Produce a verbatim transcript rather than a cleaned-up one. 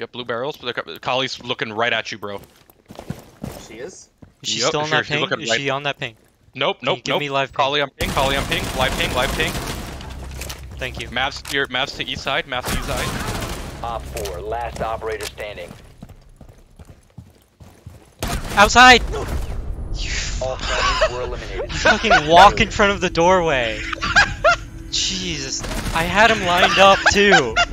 Get blue barrels. Kali's looking right at you, bro. She is? Is she Yep, still on sure, that she's ping? looking Is right- she on that ping? Nope, Can you nope, give nope. me live ping? Kali on ping, Kali on ping, live ping, live ping. Thank you. Mavs to your, Mavs to east side, Mavs to east side. Op four, last operator standing. Outside! All friendlies were eliminated. You fucking walk in front of the doorway. Jesus. I had him lined up too.